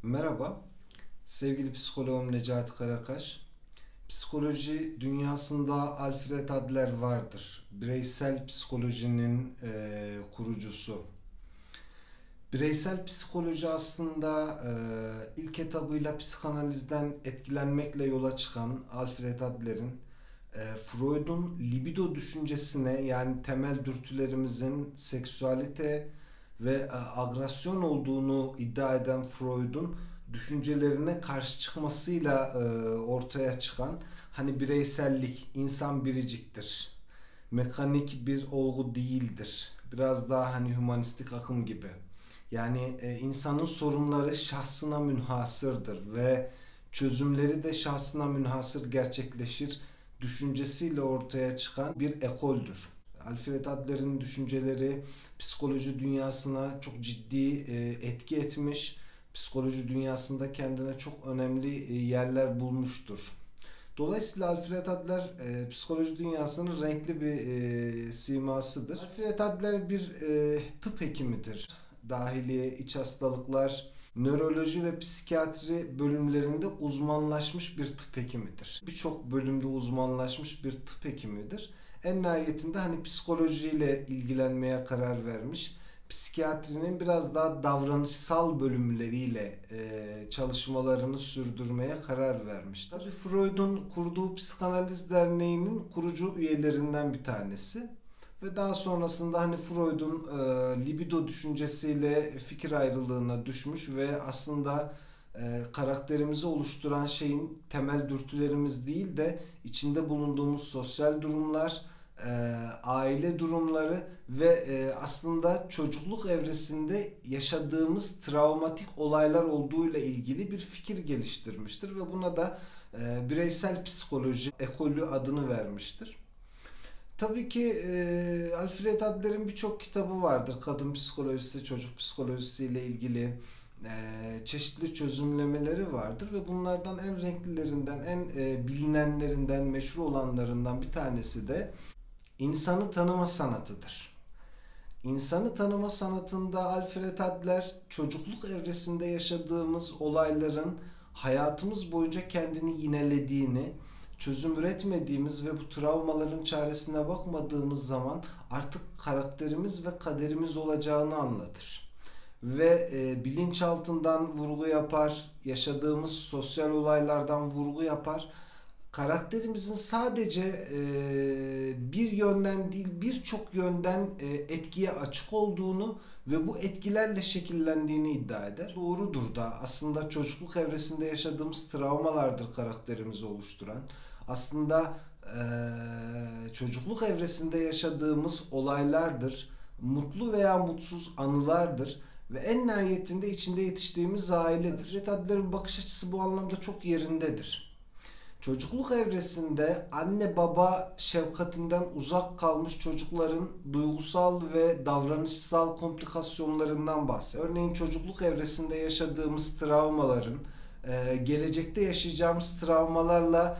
Merhaba, sevgili psikoloğum Necati Karakaş. Psikoloji dünyasında Alfred Adler vardır. Bireysel psikolojinin kurucusu. Bireysel psikoloji aslında ilk etabıyla psikanalizden etkilenmekle yola çıkan Alfred Adler'in Freud'un libido düşüncesine yani temel dürtülerimizin seksüalite ve agresyon olduğunu iddia eden Freud'un düşüncelerine karşı çıkmasıyla ortaya çıkan hani bireysellik, insan biriciktir. Mekanik bir olgu değildir. Biraz daha hani hümanistik akım gibi. Yani insanın sorunları şahsına münhasırdır ve çözümleri de şahsına münhasır gerçekleşir düşüncesiyle ortaya çıkan bir ekoldür. Alfred Adler'in düşünceleri psikoloji dünyasına çok ciddi etki etmiş, psikoloji dünyasında kendine çok önemli yerler bulmuştur. Dolayısıyla Alfred Adler psikoloji dünyasının renkli bir simasıdır. Alfred Adler bir tıp hekimidir. Dahiliye, iç hastalıklar, nöroloji ve psikiyatri bölümlerinde uzmanlaşmış bir tıp hekimidir. Birçok bölümde uzmanlaşmış bir tıp hekimidir. En nihayetinde hani psikolojiyle ilgilenmeye karar vermiş. Psikiyatrinin biraz daha davranışsal bölümleriyle çalışmalarını sürdürmeye karar vermiş. Tabii Freud'un kurduğu Psikanaliz Derneği'nin kurucu üyelerinden bir tanesi. Ve daha sonrasında hani Freud'un libido düşüncesiyle fikir ayrılığına düşmüş ve aslında karakterimizi oluşturan şeyin temel dürtülerimiz değil de içinde bulunduğumuz sosyal durumlar, aile durumları ve aslında çocukluk evresinde yaşadığımız travmatik olaylar olduğuyla ilgili bir fikir geliştirmiştir ve buna da bireysel psikoloji ekolü adını vermiştir. Tabii ki Alfred Adler'in birçok kitabı vardır. Kadın psikolojisi, çocuk psikolojisi ile ilgili çeşitli çözümlemeleri vardır ve bunlardan en renklilerinden, en bilinenlerinden, meşhur olanlarından bir tanesi de insanı tanıma sanatıdır. İnsanı tanıma sanatında Alfred Adler çocukluk evresinde yaşadığımız olayların hayatımız boyunca kendini yinelediğini, çözüm üretmediğimiz ve bu travmaların çaresine bakmadığımız zaman artık karakterimiz ve kaderimiz olacağını anlatır. Ve bilinçaltından vurgu yapar, yaşadığımız sosyal olaylardan vurgu yapar. Karakterimizin sadece bir yönden değil birçok yönden etkiye açık olduğunu ve bu etkilerle şekillendiğini iddia eder. Doğrudur da aslında çocukluk evresinde yaşadığımız travmalardır karakterimizi oluşturan. Aslında çocukluk evresinde yaşadığımız olaylardır. Mutlu veya mutsuz anılardır. Ve en nihayetinde içinde yetiştiğimiz ailedir. Alfred Adler'in bakış açısı bu anlamda çok yerindedir. Çocukluk evresinde anne baba şefkatinden uzak kalmış çocukların duygusal ve davranışsal komplikasyonlarından bahsediyor. Örneğin çocukluk evresinde yaşadığımız travmaların gelecekte yaşayacağımız travmalarla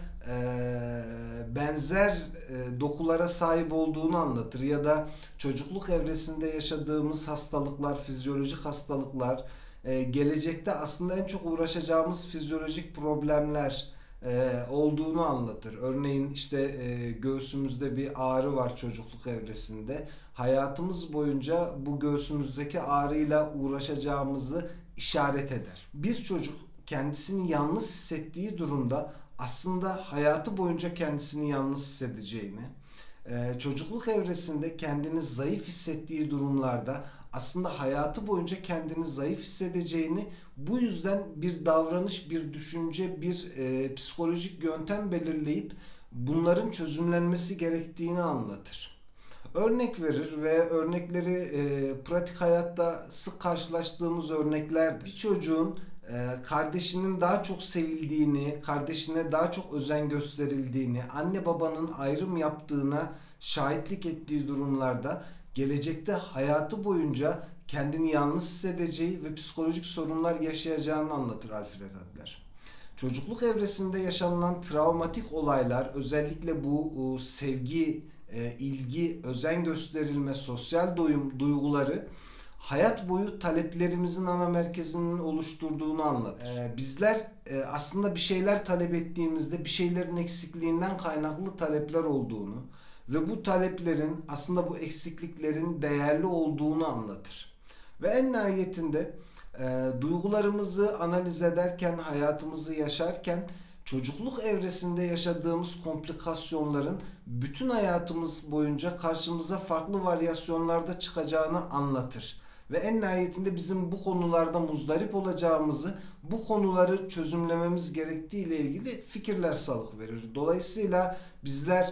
benzer dokulara sahip olduğunu anlatır. Ya da çocukluk evresinde yaşadığımız hastalıklar, fizyolojik hastalıklar, gelecekte aslında en çok uğraşacağımız fizyolojik problemler olduğunu anlatır. Örneğin işte göğsümüzde bir ağrı var çocukluk evresinde. Hayatımız boyunca bu göğsümüzdeki ağrıyla uğraşacağımızı işaret eder. Bir çocuk kendisini yalnız hissettiği durumda aslında hayatı boyunca kendisini yalnız hissedeceğini, çocukluk evresinde kendini zayıf hissettiği durumlarda aslında hayatı boyunca kendini zayıf hissedeceğini, bu yüzden bir davranış, bir düşünce, bir psikolojik yöntem belirleyip bunların çözümlenmesi gerektiğini anlatır. Örnek verir ve örnekleri pratik hayatta sık karşılaştığımız örneklerdir. Bir çocuğun kardeşinin daha çok sevildiğini, kardeşine daha çok özen gösterildiğini, anne babanın ayrım yaptığına şahitlik ettiği durumlarda gelecekte hayatı boyunca kendini yalnız hissedeceği ve psikolojik sorunlar yaşayacağını anlatır Alfred Adler. Çocukluk evresinde yaşanılan travmatik olaylar, özellikle bu sevgi, ilgi, özen gösterilme, sosyal doyum duyguları hayat boyu taleplerimizin ana merkezinin oluşturduğunu anlatır. Bizler aslında bir şeyler talep ettiğimizde bir şeylerin eksikliğinden kaynaklı talepler olduğunu ve bu taleplerin aslında bu eksikliklerin değerli olduğunu anlatır. Ve en nihayetinde duygularımızı analiz ederken, hayatımızı yaşarken çocukluk evresinde yaşadığımız komplikasyonların bütün hayatımız boyunca karşımıza farklı varyasyonlarda çıkacağını anlatır. Ve en nihayetinde bizim bu konularda muzdarip olacağımızı, bu konuları çözümlememiz gerektiği ile ilgili fikirler salık verir. Dolayısıyla bizler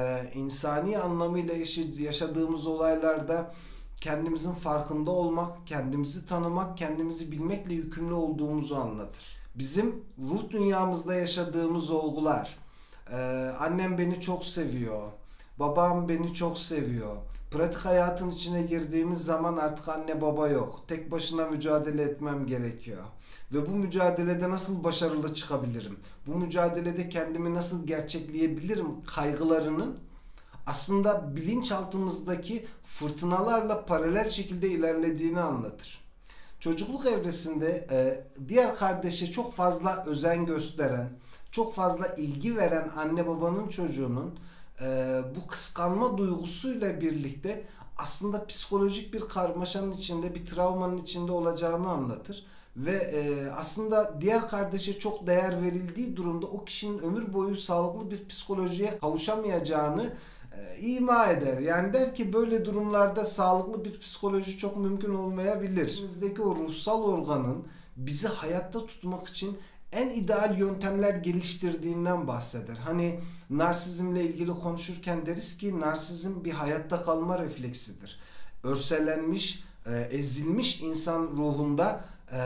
insani anlamıyla yaşadığımız olaylarda kendimizin farkında olmak, kendimizi tanımak, kendimizi bilmekle yükümlü olduğumuzu anlatır. Bizim ruh dünyamızda yaşadığımız olgular, annem beni çok seviyor, babam beni çok seviyor. Pratik hayatın içine girdiğimiz zaman artık anne baba yok. Tek başına mücadele etmem gerekiyor. Ve bu mücadelede nasıl başarılı çıkabilirim? Bu mücadelede kendimi nasıl gerçekleyebilirim kaygılarının aslında bilinçaltımızdaki fırtınalarla paralel şekilde ilerlediğini anlatır. Çocukluk evresinde diğer kardeşe çok fazla özen gösteren, çok fazla ilgi veren anne babanın çocuğunun bu kıskanma duygusuyla birlikte aslında psikolojik bir karmaşanın içinde, bir travmanın içinde olacağını anlatır. Ve aslında diğer kardeşe çok değer verildiği durumda o kişinin ömür boyu sağlıklı bir psikolojiye kavuşamayacağını ima eder. Yani der ki böyle durumlarda sağlıklı bir psikoloji çok mümkün olmayabilir. İçimizdeki o ruhsal organın bizi hayatta tutmak için en ideal yöntemler geliştirdiğinden bahseder. Hani narsizmle ilgili konuşurken deriz ki narsizm bir hayatta kalma refleksidir. Örselenmiş, ezilmiş insan ruhunda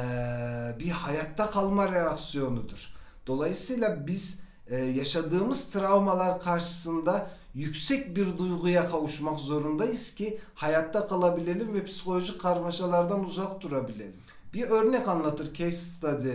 bir hayatta kalma reaksiyonudur. Dolayısıyla biz yaşadığımız travmalar karşısında yüksek bir duyguya kavuşmak zorundayız ki hayatta kalabilelim ve psikolojik karmaşalardan uzak durabilelim. Bir örnek anlatır case study.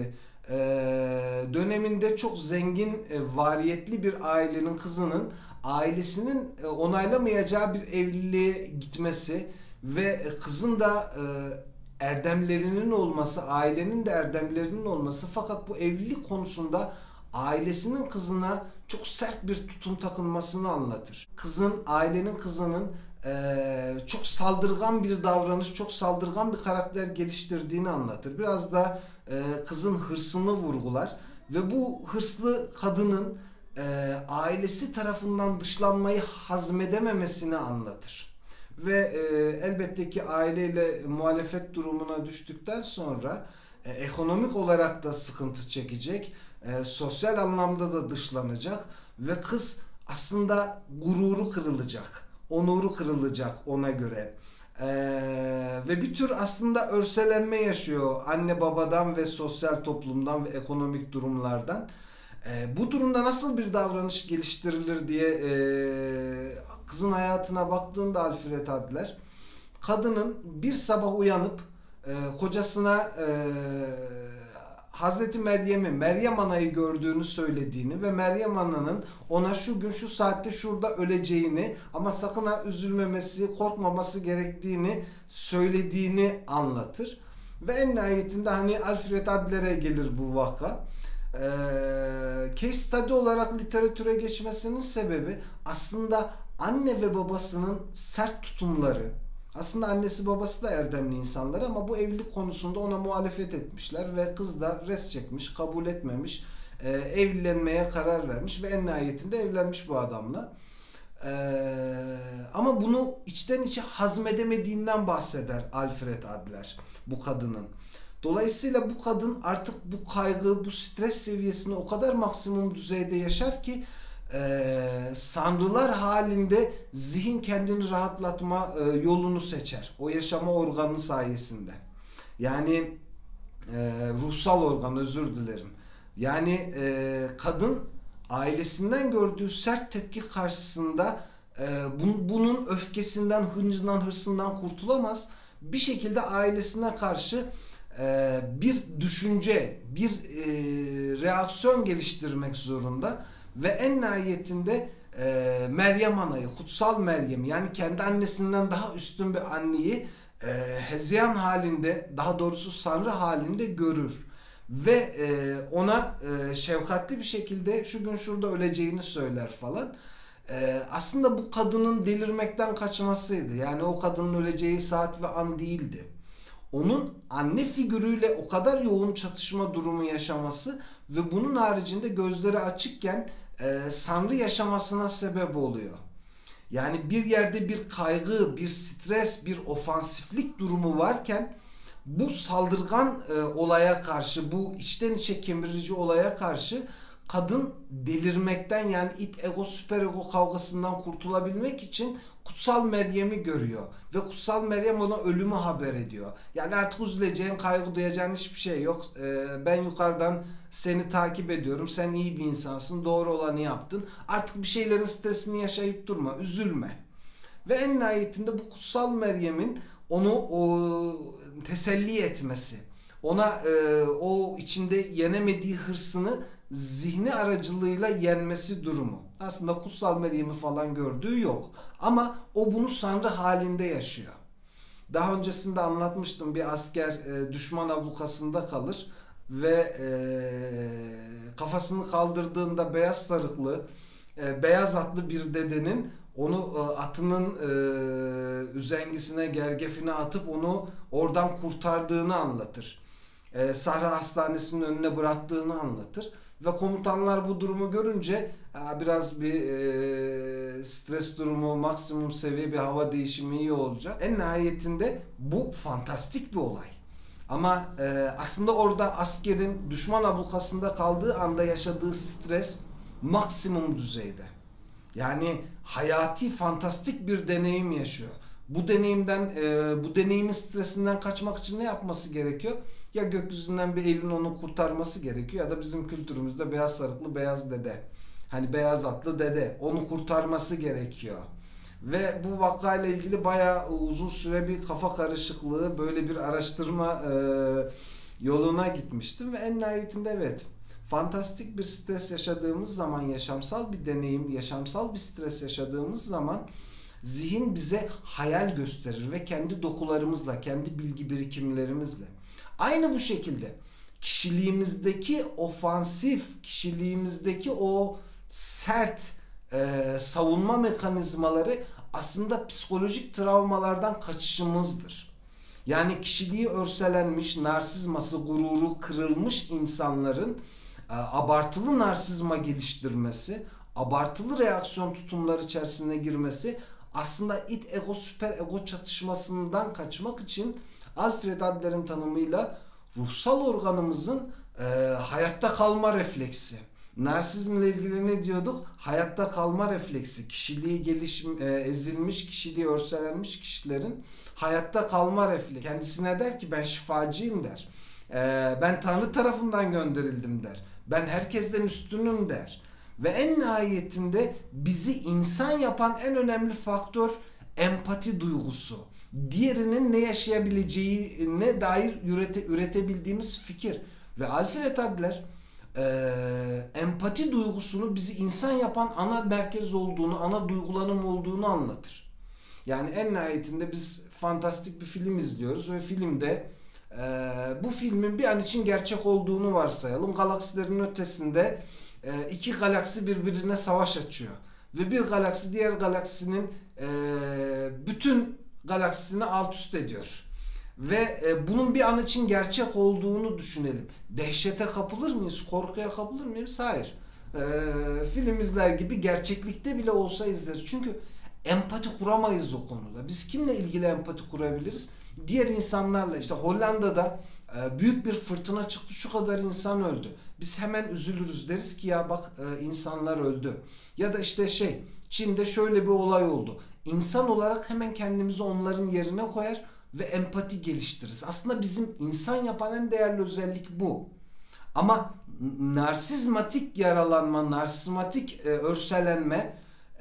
Döneminde çok zengin, variyetli bir ailenin kızının ailesinin onaylamayacağı bir evliliğe gitmesi ve kızın da erdemlerinin olması, ailenin de erdemlerinin olması, fakat bu evlilik konusunda ailesinin kızına çok sert bir tutum takınmasını anlatır. Ailenin kızının çok saldırgan bir davranış, çok saldırgan bir karakter geliştirdiğini anlatır. Biraz da kızın hırsını vurgular ve bu hırslı kadının ailesi tarafından dışlanmayı hazmedememesini anlatır. Ve elbette ki aileyle muhalefet durumuna düştükten sonra ekonomik olarak da sıkıntı çekecek, sosyal anlamda da dışlanacak ve kız aslında gururu kırılacak, onuru kırılacak ona göre. Ve bir tür aslında örselenme yaşıyor anne babadan ve sosyal toplumdan ve ekonomik durumlardan. Bu durumda nasıl bir davranış geliştirilir diye kızın hayatına baktığında Alfred Adler, kadının bir sabah uyanıp kocasına Hazreti Meryem Ana'yı gördüğünü söylediğini ve Meryem Ana'nın ona şu gün şu saatte şurada öleceğini ama sakın ha üzülmemesi, korkmaması gerektiğini söylediğini anlatır. Ve en nihayetinde hani Alfred Adler'e gelir bu vaka. Case study olarak literatüre geçmesinin sebebi aslında anne ve babasının sert tutumları. Aslında annesi babası da erdemli insanlar ama bu evlilik konusunda ona muhalefet etmişler ve kız da res çekmiş, kabul etmemiş, evlenmeye karar vermiş ve en nihayetinde evlenmiş bu adamla. Ama bunu içten içe hazmedemediğinden bahseder Alfred Adler bu kadının. Dolayısıyla bu kadın artık bu kaygı, bu stres seviyesini o kadar maksimum düzeyde yaşar ki sanrılar halinde zihin kendini rahatlatma yolunu seçer. O yaşama organı sayesinde. Yani ruhsal organ, özür dilerim. Yani kadın ailesinden gördüğü sert tepki karşısında bunun öfkesinden, hıncından, hırsından kurtulamaz. Bir şekilde ailesine karşı bir düşünce, bir reaksiyon geliştirmek zorunda. Ve en nihayetinde Meryem Ana'yı, kutsal Meryem, yani kendi annesinden daha üstün bir anneyi hezeyan halinde, daha doğrusu sanrı halinde görür. Ve ona şefkatli bir şekilde şu gün şurada öleceğini söyler falan. Aslında bu kadının delirmekten kaçmasıydı. Yani o kadının öleceği saat ve an değildi. Onun anne figürüyle o kadar yoğun çatışma durumu yaşaması ve bunun haricinde gözleri açıkken sanrı yaşamasına sebep oluyor. Yani bir yerde bir kaygı, bir stres, bir ofansiflik durumu varken bu saldırgan olaya karşı, bu içten içe kemirici olaya karşı kadın delirmekten, yani id ego süper ego kavgasından kurtulabilmek için Kutsal Meryem'i görüyor. Ve Kutsal Meryem ona ölümü haber ediyor. Yani artık üzüleceğin, kaygı duyacağın hiçbir şey yok. Ben yukarıdan seni takip ediyorum. Sen iyi bir insansın. Doğru olanı yaptın. Artık bir şeylerin stresini yaşayıp durma. Üzülme. Ve en nihayetinde bu Kutsal Meryem'in onu teselli etmesi, ona o içinde yenemediği hırsını zihni aracılığıyla yenmesi durumu. Aslında Kutsal Meryem'i falan gördüğü yok. Ama o bunu sanrı halinde yaşıyor. Daha öncesinde anlatmıştım, bir asker düşman ablukasında kalır ve kafasını kaldırdığında beyaz sarıklı, beyaz atlı bir dedenin onu atının üzengisine, gergefine atıp onu oradan kurtardığını anlatır. Sahra Hastanesi'nin önüne bıraktığını anlatır. Ve komutanlar bu durumu görünce biraz bir stres durumu, maksimum seviye bir hava değişimi iyi olacak. En nihayetinde bu fantastik bir olay. Ama aslında orada askerin düşman ablukasında kaldığı anda yaşadığı stres maksimum düzeyde. Yani hayati, fantastik bir deneyim yaşıyor. Bu deneyimden, bu deneyimin stresinden kaçmak için ne yapması gerekiyor? Ya gökyüzünden bir elin onu kurtarması gerekiyor ya da bizim kültürümüzde beyaz sarıklı beyaz dede. Hani beyaz atlı dede. Onu kurtarması gerekiyor. Ve bu vakayla ilgili bayağı uzun süre bir kafa karışıklığı, böyle bir araştırma yoluna gitmiştim. Ve en nihayetinde evet, fantastik bir stres yaşadığımız zaman, yaşamsal bir deneyim, yaşamsal bir stres yaşadığımız zaman zihin bize hayal gösterir ve kendi dokularımızla, kendi bilgi birikimlerimizle. Aynı bu şekilde kişiliğimizdeki ofansif, kişiliğimizdeki o sert savunma mekanizmaları aslında psikolojik travmalardan kaçışımızdır. Yani kişiliği örselenmiş, narsizması, gururu kırılmış insanların abartılı narsizma geliştirmesi, abartılı reaksiyon tutumları içerisine girmesi aslında id ego süper ego çatışmasından kaçmak için Alfred Adler'in tanımıyla ruhsal organımızın hayatta kalma refleksi. Narsizmle ilgili ne diyorduk? Hayatta kalma refleksi. Kişiliği ezilmiş, kişiliği örselenmiş kişilerin hayatta kalma refleksi. Kendisine der ki ben şifacıyım der. Ben Tanrı tarafından gönderildim der. Ben herkesten üstünüm der. Ve en nihayetinde bizi insan yapan en önemli faktör empati duygusu. Diğerinin ne yaşayabileceğine dair üretebildiğimiz fikir. Ve Alfred Adler empati duygusunu bizi insan yapan ana merkez olduğunu, ana duygulanım olduğunu anlatır. Yani en nihayetinde biz fantastik bir film izliyoruz ve filmde bu filmin bir an için gerçek olduğunu varsayalım. Galaksilerin ötesinde iki galaksi birbirine savaş açıyor. Ve bir galaksi diğer galaksinin bütün galaksisini alt üst ediyor. Ve bunun bir an için gerçek olduğunu düşünelim. Dehşete kapılır mıyız? Korkuya kapılır mıyız? Hayır. Film izler gibi gerçeklikte bile olsa izleriz. Çünkü empati kuramayız o konuda. Biz kimle ilgili empati kurabiliriz? Diğer insanlarla. İşte Hollanda'da büyük bir fırtına çıktı. Şu kadar insan öldü. Biz hemen üzülürüz. Deriz ki ya bak insanlar öldü. Ya da işte Çin'de şöyle bir olay oldu. İnsan olarak hemen kendimizi onların yerine koyar ve empati geliştiririz. Aslında bizim insan yapan en değerli özellik bu. Ama narsizmatik yaralanma, narsizmatik örselenme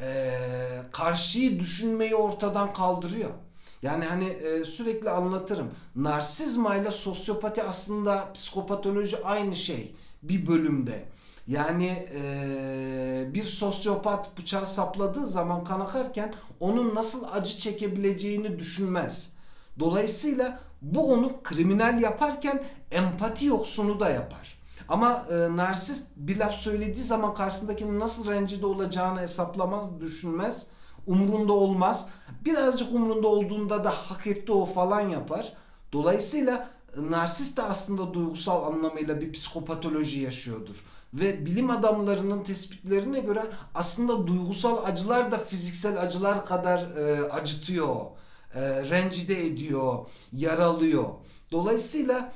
karşıyı düşünmeyi ortadan kaldırıyor. Yani hani sürekli anlatırım. Narsizma ile sosyopati aslında psikopatoloji aynı şey bir bölümde. Yani bir sosyopat bıçağı sapladığı zaman kan akarken onun nasıl acı çekebileceğini düşünmez. Dolayısıyla bu onu kriminal yaparken empati yoksunu da yapar. Ama narsist bir laf söylediği zaman karşısındakinin nasıl rencide olacağını hesaplamaz, düşünmez, umrunda olmaz. Birazcık umrunda olduğunda da hak etti o falan yapar. Dolayısıyla narsist de aslında duygusal anlamıyla bir psikopatoloji yaşıyordur. Ve bilim adamlarının tespitlerine göre aslında duygusal acılar da fiziksel acılar kadar acıtıyor, rencide ediyor, yaralıyor. Dolayısıyla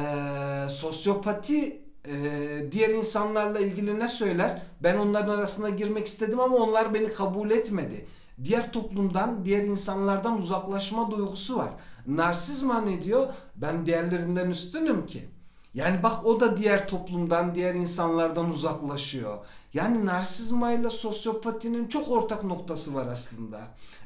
sosyopati diğer insanlarla ilgili ne söyler? Ben onların arasına girmek istedim ama onlar beni kabul etmedi. Diğer toplumdan, diğer insanlardan uzaklaşma duygusu var. Narsizma ne diyor? Ben diğerlerinden üstünüm ki. Yani bak o da diğer toplumdan, diğer insanlardan uzaklaşıyor. Yani narsizma ile sosyopatinin çok ortak noktası var aslında.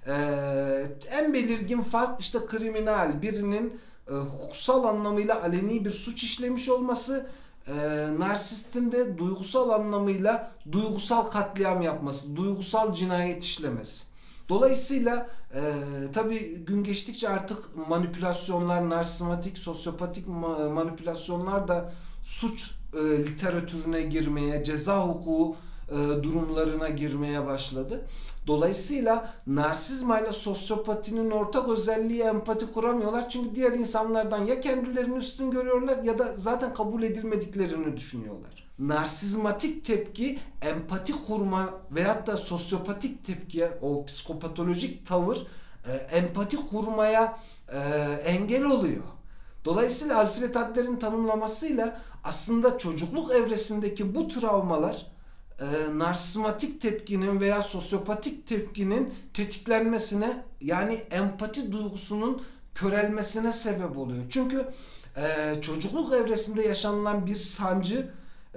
En belirgin fark işte kriminal birinin hukuksal anlamıyla aleni bir suç işlemiş olması, narsistin de duygusal anlamıyla duygusal katliam yapması, duygusal cinayet işlemesi. Dolayısıyla tabii gün geçtikçe artık manipülasyonlar, narsismatik, sosyopatik manipülasyonlar da suç literatürüne girmeye, ceza hukuku durumlarına girmeye başladı. Dolayısıyla narsizma ile sosyopatinin ortak özelliği empati kuramıyorlar. Çünkü diğer insanlardan ya kendilerini üstün görüyorlar ya da zaten kabul edilmediklerini düşünüyorlar. Narsizmatik tepki empati kurma veyahut da sosyopatik tepkiye, o psikopatolojik tavır empati kurmaya engel oluyor. Dolayısıyla Alfred Adler'in tanımlamasıyla aslında çocukluk evresindeki bu travmalar narsizmatik tepkinin veya sosyopatik tepkinin tetiklenmesine, yani empati duygusunun körelmesine sebep oluyor. Çünkü çocukluk evresinde yaşanılan bir sancı,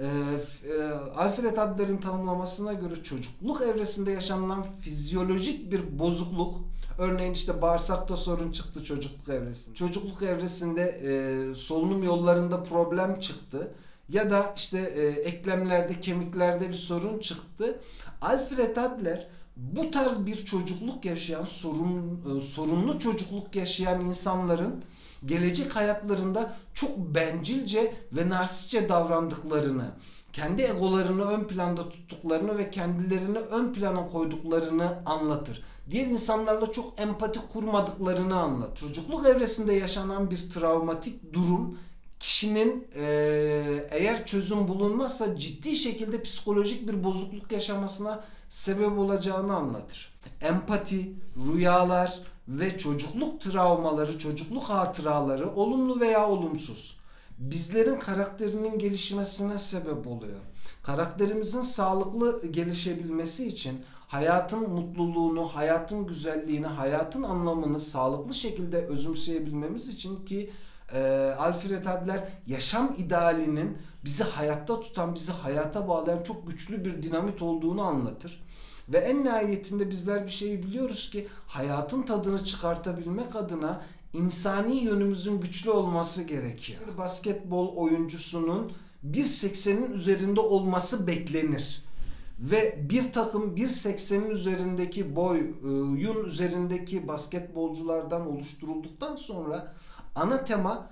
Alfred Adler'in tanımlamasına göre çocukluk evresinde yaşanılan fizyolojik bir bozukluk, örneğin işte bağırsakta sorun çıktı çocukluk evresinde. Çocukluk evresinde solunum yollarında problem çıktı. Ya da işte eklemlerde, kemiklerde bir sorun çıktı. Alfred Adler bu tarz bir çocukluk yaşayan, sorunlu çocukluk yaşayan insanların gelecek hayatlarında çok bencilce ve narsistçe davrandıklarını, kendi egolarını ön planda tuttuklarını ve kendilerini ön plana koyduklarını anlatır. Diğer insanlarla çok empati kurmadıklarını anlatır. Çocukluk evresinde yaşanan bir travmatik durum kişinin eğer çözüm bulunmazsa ciddi şekilde psikolojik bir bozukluk yaşamasına sebep olacağını anlatır. Empati, rüyalar ve çocukluk travmaları, çocukluk hatıraları olumlu veya olumsuz bizlerin karakterinin gelişmesine sebep oluyor. Karakterimizin sağlıklı gelişebilmesi için hayatın mutluluğunu, hayatın güzelliğini, hayatın anlamını sağlıklı şekilde özümseyebilmemiz için ki Alfred Adler yaşam idealinin bizi hayatta tutan, bizi hayata bağlayan çok güçlü bir dinamit olduğunu anlatır. Ve en nihayetinde bizler bir şeyi biliyoruz ki hayatın tadını çıkartabilmek adına insani yönümüzün güçlü olması gerekiyor. Bir basketbol oyuncusunun 1.80'in üzerinde olması beklenir. Ve bir takım 1.80'in üzerindeki boyun üzerindeki basketbolculardan oluşturulduktan sonra ana tema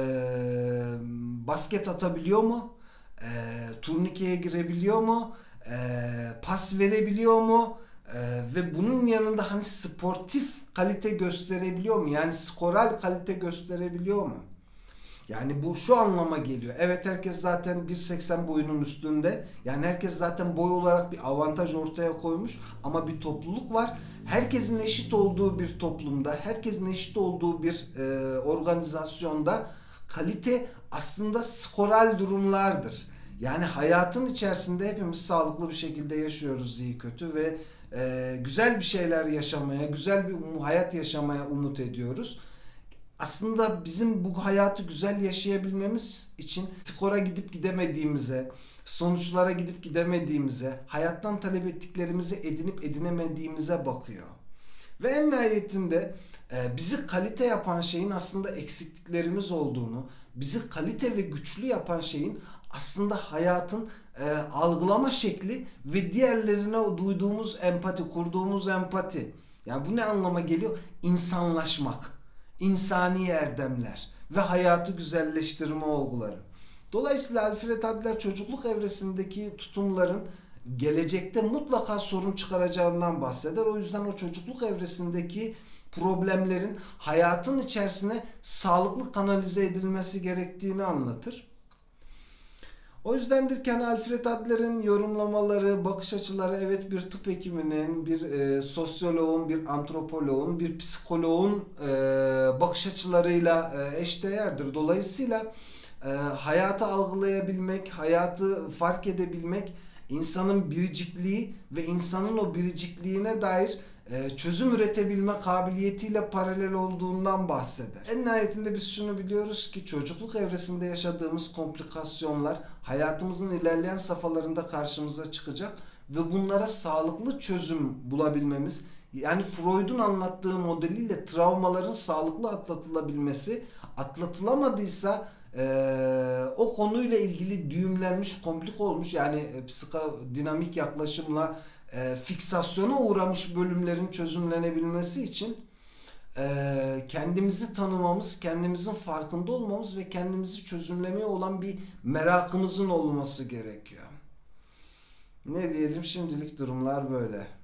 basket atabiliyor mu? Turnikeye girebiliyor mu? Pas verebiliyor mu? Ve bunun yanında hani sportif kalite gösterebiliyor mu? Yani skoral kalite gösterebiliyor mu? Yani bu şu anlama geliyor. Evet, herkes zaten 1.80 boyunun üstünde. Yani herkes zaten boy olarak bir avantaj ortaya koymuş. Ama bir topluluk var. Herkesin eşit olduğu bir toplumda, herkesin eşit olduğu bir organizasyonda kalite aslında skoral durumlardır. Yani hayatın içerisinde hepimiz sağlıklı bir şekilde yaşıyoruz, iyi kötü, ve güzel bir şeyler yaşamaya, güzel bir hayat yaşamaya umut ediyoruz. Aslında bizim bu hayatı güzel yaşayabilmemiz için skora gidip gidemediğimize, sonuçlara gidip gidemediğimize, hayattan talep ettiklerimizi edinip edinemediğimize bakıyor. Ve en nihayetinde bizi kalite yapan şeyin aslında eksikliklerimiz olduğunu, bizi kalite ve güçlü yapan şeyin aslında hayatın algılama şekli ve diğerlerine duyduğumuz empati, kurduğumuz empati. Yani bu ne anlama geliyor? İnsanlaşmak. insani erdemler ve hayatı güzelleştirme olguları. Dolayısıyla Alfred Adler çocukluk evresindeki tutumların gelecekte mutlaka sorun çıkaracağından bahseder. O yüzden o çocukluk evresindeki problemlerin hayatın içerisine sağlıklı kanalize edilmesi gerektiğini anlatır. O yüzdendir ki Alfred Adler'in yorumlamaları, bakış açıları evet bir tıp hekiminin, bir sosyoloğun, bir antropoloğun, bir psikoloğun bakış açılarıyla eşdeğerdir. Dolayısıyla hayatı algılayabilmek, hayatı fark edebilmek, insanın biricikliği ve insanın o biricikliğine dair çözüm üretebilme kabiliyetiyle paralel olduğundan bahseder. En nihayetinde biz şunu biliyoruz ki çocukluk evresinde yaşadığımız komplikasyonlar hayatımızın ilerleyen safhalarında karşımıza çıkacak ve bunlara sağlıklı çözüm bulabilmemiz, yani Freud'un anlattığı modeliyle travmaların sağlıklı atlatılabilmesi, atlatılamadıysa o konuyla ilgili düğümlenmiş, komplik olmuş, yani psikodinamik yaklaşımla fiksasyona uğramış bölümlerin çözümlenebilmesi için kendimizi tanımamız, kendimizin farkında olmamız ve kendimizi çözümlemeye olan bir merakımızın olması gerekiyor. Ne diyelim, şimdilik durumlar böyle.